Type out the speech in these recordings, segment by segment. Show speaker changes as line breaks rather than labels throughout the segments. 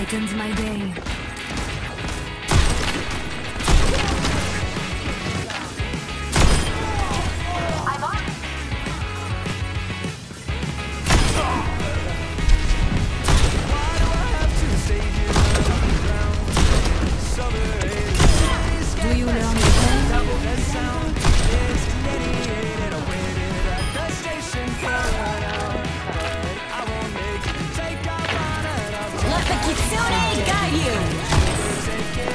brightens my day. Do you learn the Let the Kitsune guide you!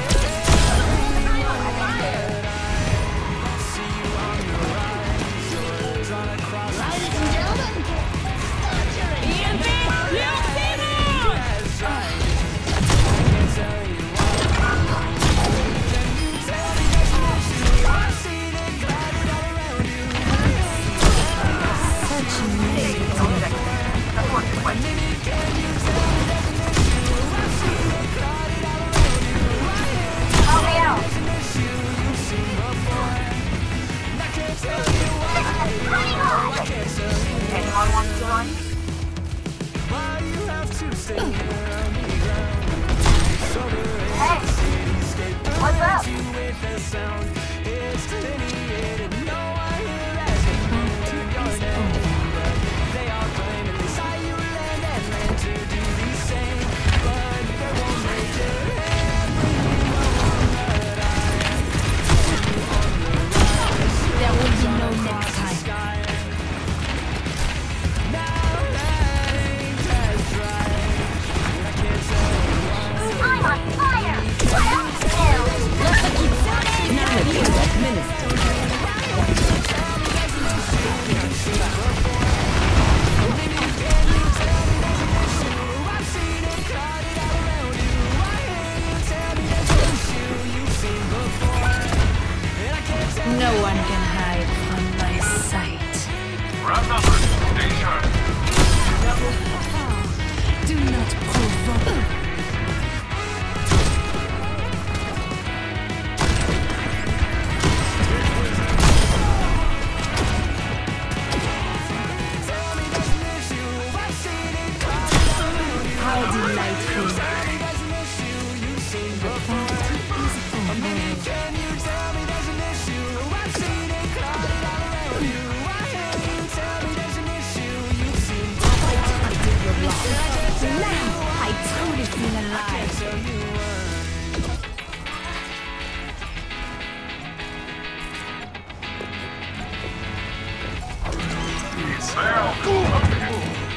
Ladies and gentlemen, EMP,
Anyone want to join? Hey, what's up?
There will be no next time.
I'm on fire!
Let the Kitsune guide you! Administer. No one can hide from my sight.
Round number, stay sharp.
Do not provoke. How delightful. The party is over. Now I truly feel alive.
It's there.